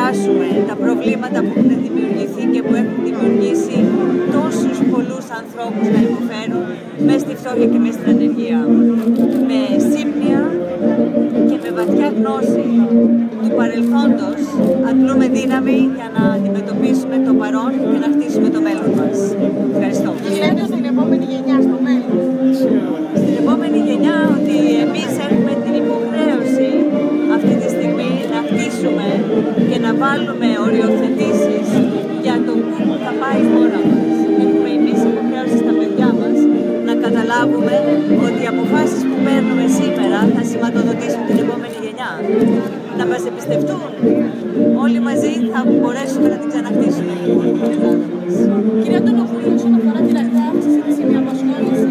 ξεπεράσουμε τα προβλήματα που έχουν δημιουργηθεί και που έχουν δημιουργήσει τόσους πολλούς ανθρώπους να υποφέρουν μέσα στη φτώχεια και μέσα στην ανεργία. Με σύμπνοια και με βαθιά γνώση του παρελθόντος αντλούμε δύναμη για να αντιμετωπίσουμε το παρόν και να χτίσουμε το μέλλον μας. Ευχαριστώ. Λέτε στην επόμενη γενιά, στο μέλλον. Στην επόμενη γενιά ότι εμείς έχουμε την υποχρέωση αυτή τη στιγμή να χτίσουμε και να βάλουμε οριοθετήσεις για το πού θα πάει η χώρα μας. Έχουμε εμείς υποχρέωση στα παιδιά μας να καταλάβουμε ότι οι αποφάσεις που παίρνουμε σήμερα θα σηματοδοτήσουν την επόμενη γενιά. Να μας εμπιστευτούν. Όλοι μαζί θα μπορέσουμε να την ξαναχτίσουμε. Κυρία Αντωνοπούλου, όσον αφορά την ραγδαία αύξηση της ημιαπασχόλησης,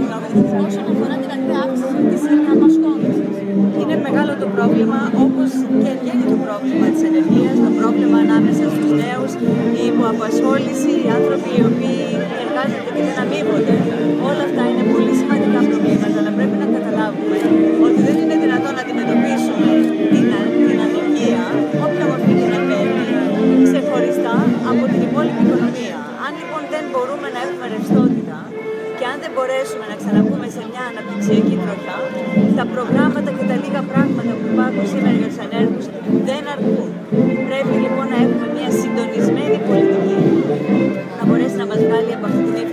είναι μεγάλο το πρόβλημα, όπως και βγαίνει το πρόβλημα της ενεργείας, το πρόβλημα ανάμεσα στους νέους, η υποαπασχόληση, οι άνθρωποι οι οποίοι εργάζονται και δεν αμείβονται. Όλα αυτά είναι πολύ σημαντικά προβλήματα, αλλά πρέπει να καταλάβουμε ότι δεν είναι δυνατόν να αντιμετωπίσουμε την ανεργία, όποια μορφή και να παίρνει, ξεχωριστά από την υπόλοιπη οικονομία. Αν λοιπόν δεν μπορούμε να έχουμε ρευστότητα και αν δεν μπορέσουμε να ξαναμπούμε σε μια αναπτυξιακή τροχιά, τα προγράμματα και τα λίγα πράγματα που υπάρχουν σήμερα για τους ανέργους δεν αρκούν. Πρέπει λοιπόν να έχουμε μια συντονισμένη πολιτική να μπορέσει να μας βγάλει από αυτή την